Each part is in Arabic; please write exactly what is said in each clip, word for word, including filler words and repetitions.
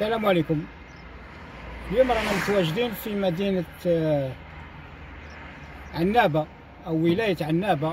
السلام عليكم. اليوم رانا متواجدين في مدينة عنابة أو ولاية عنابة،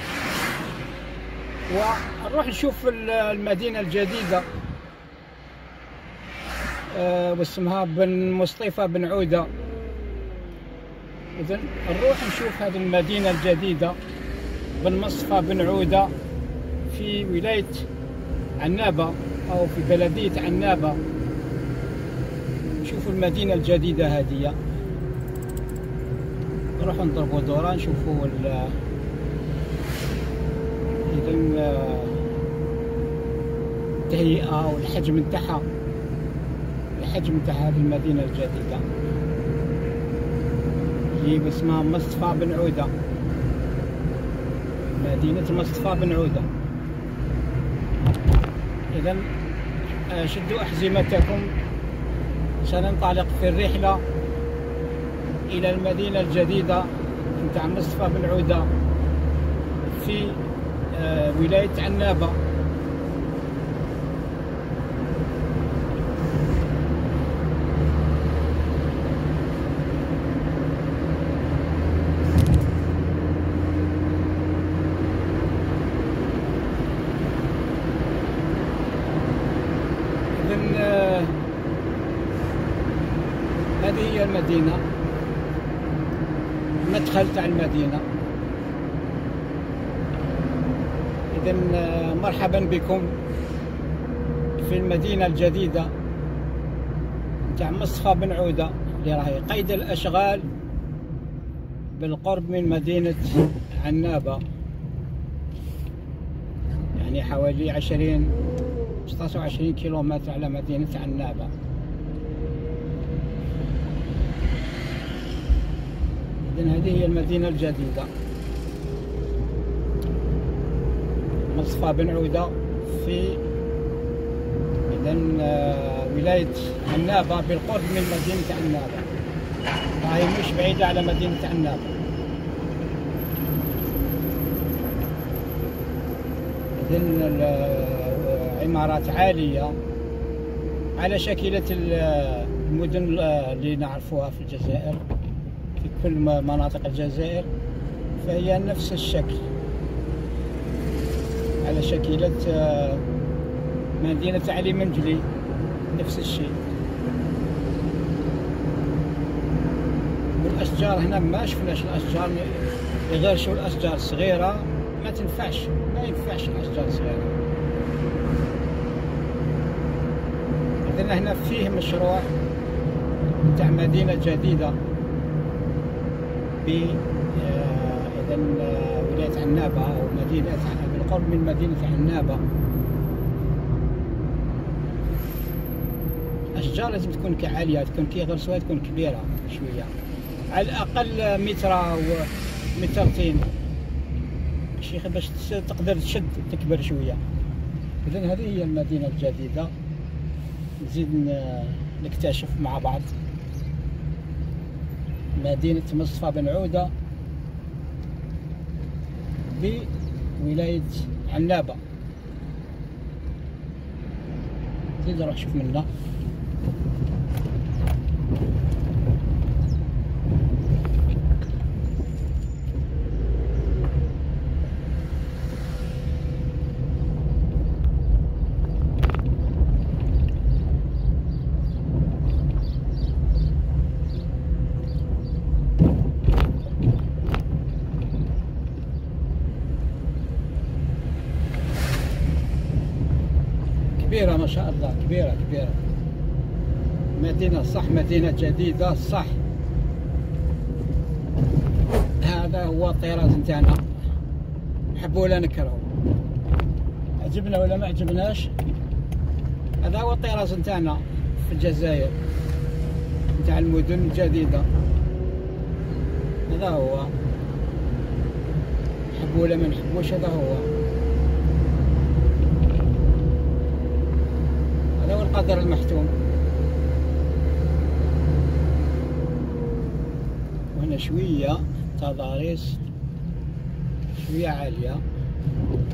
ونروح نشوف المدينة الجديدة واسمها بن مصطفى بن عودة. إذن نروح نشوف هذه المدينة الجديدة بن مصطفى بن عودة في ولاية عنابة أو في بلدية عنابة. نشوفوا المدينة الجديدة هذه، نروحوا نضربوا دورة نشوفوا ال إذن التهيئة والحجم نتاعها، الحجم نتاع هذه المدينة الجديدة هي اسمها مصطفى بن عودة، مدينة مصطفى بن عودة. إذن شدوا أحزمتكم، سننطلق في الرحلة إلى المدينة الجديدة نتاع مصطفى بن عودة في ولاية عنابة. إذن هذه هي المدينة، مدخل تاع المدينة. إذن مرحبا بكم في المدينة الجديدة تاع مصطفى بن عودة اللي راهي قيد الأشغال بالقرب من مدينة عنابة، يعني حوالي عشرين ستة وعشرين كيلومتر على مدينة عنابة. إذن هذه هي المدينة الجديدة مصطفى بن عودة في إذن ولاية عنابة بالقرب من مدينة عنابة، هاي مش بعيدة على مدينة عنابة. إذن عمارات عالية على شكلة المدن اللي نعرفوها في الجزائر، في كل مناطق الجزائر فهي نفس الشكل، على شكلة مدينة علي منجلي نفس الشيء. والأشجار هنا ما شفناش الأشجار غير شو الأشجار الصغيرة ما تنفعش، ما ينفعش الأشجار الصغيرة. إذن هنا فيه مشروع تاع مدينة جديدة ب إذن ولاية عنابة أو مدينة بالقرب من مدينة عنابة. الأشجار لازم تكون كعالية، تكون كي غرسوها تكون كبيرة شوية، على الأقل متر أو مترتين شيخ باش تقدر تشد تكبر شوية. إذن هذه هي المدينة الجديدة، نزيد نكتشف مع بعض مدينة مصطفى بن عودة بولاية عنابة. نزيد نروح نشوف منها. كبيرة ما شاء الله، كبيرة كبيرة مدينة صح، مدينة جديدة صح. هذا هو الطراز نتاعنا، نحبو ولا نكرهو، عجبنا ولا ما عجبناش، هذا هو الطراز نتاعنا في الجزائر نتاع المدن الجديدة. هذا هو، نحبو ولا ما نحبوش، هذا هو، هذا هو القدر المحتوم. وهنا شوية تضاريس شوية عالية.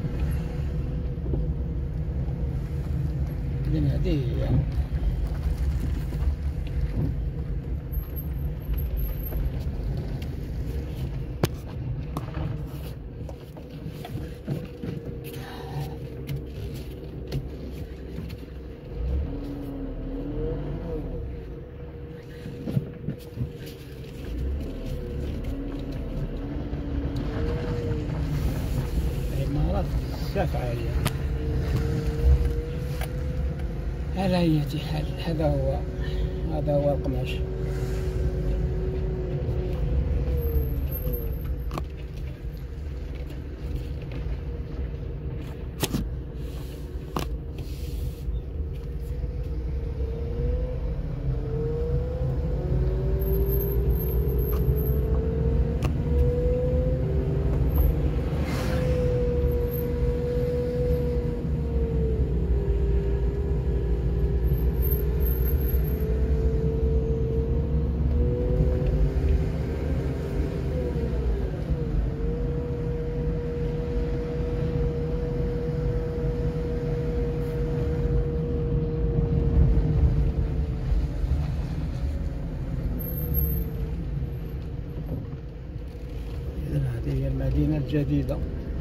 إذن هذه هي راه بزاف عالية. على أي حال هذا هو هذا هو القماش. هذه هي المدينة الجديدة.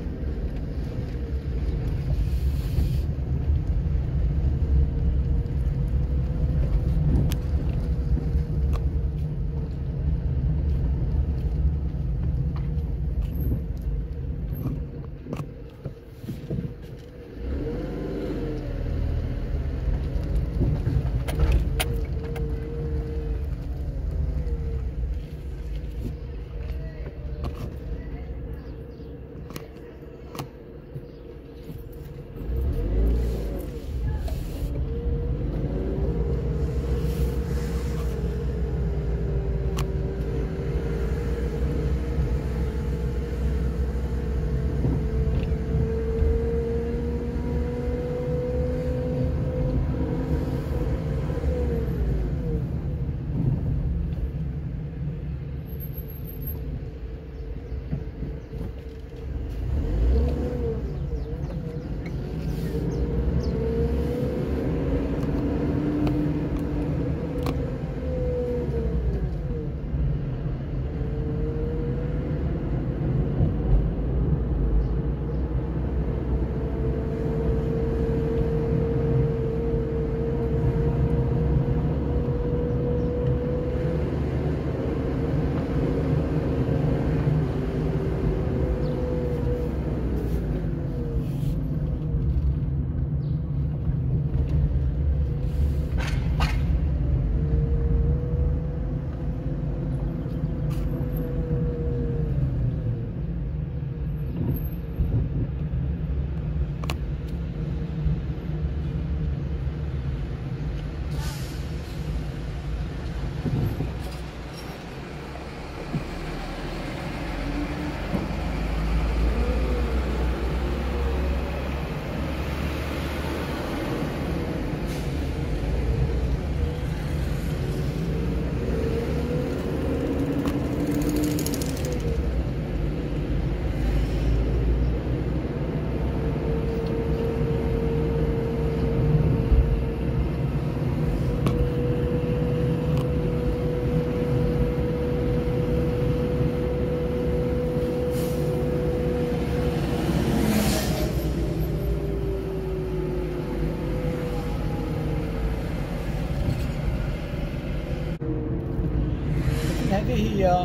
هذه هي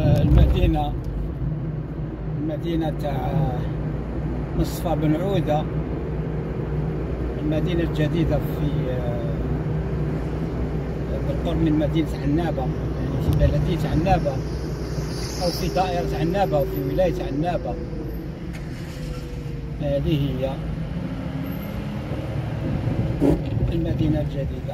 المدينة المدينة تاع مصطفى بن عودة، المدينة الجديدة في بالقرب من مدينة عنابة، يعني في بلدية عنابة أو في دائرة عنابة أو في ولاية عنابة. هذه هي المدينة الجديدة.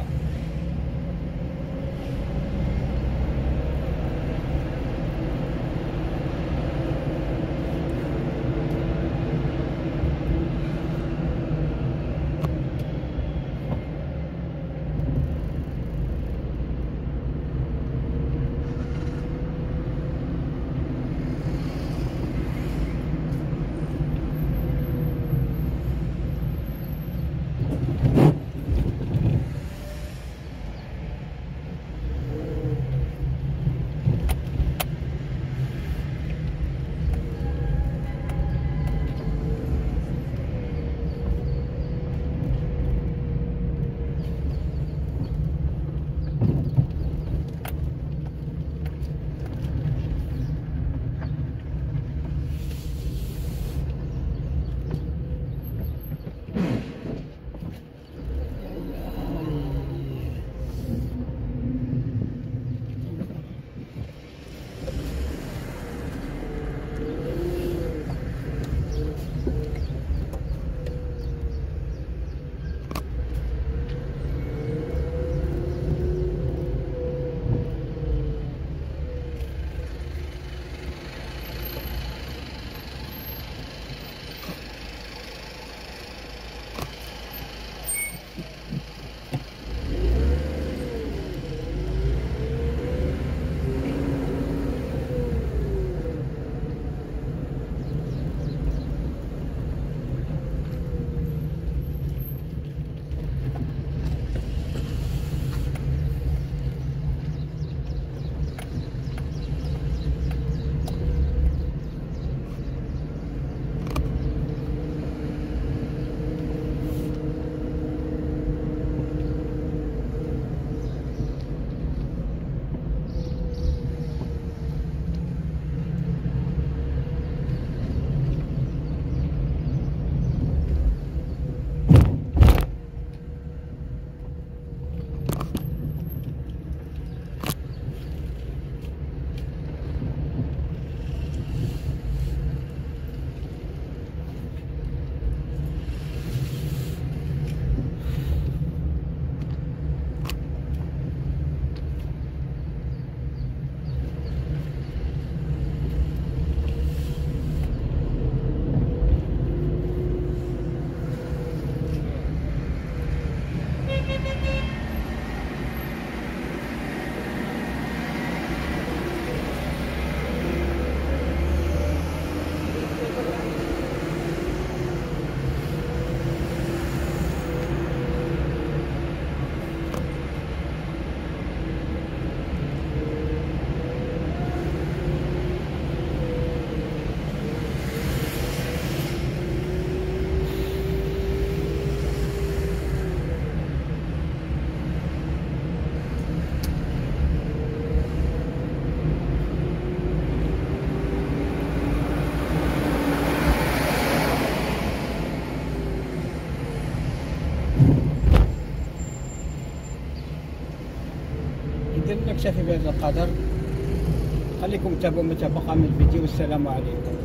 نكتفي بهذا القدر. خليكم تتابعوا ما تبقى من الفيديو، والسلام عليكم.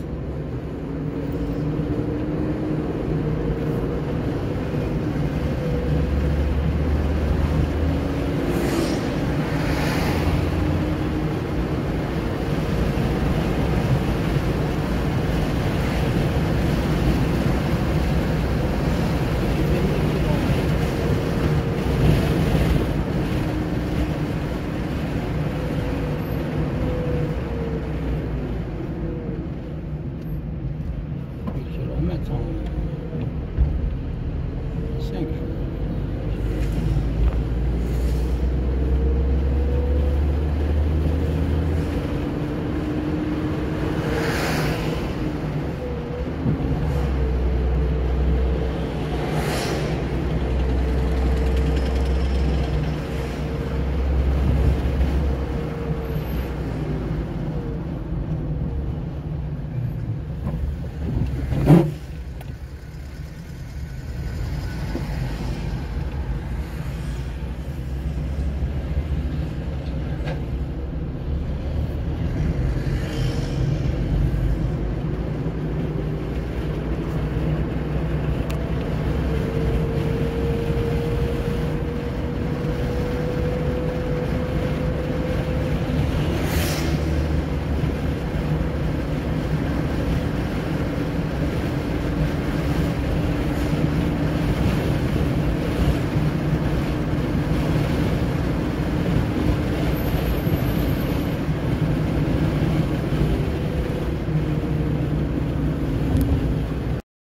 cinq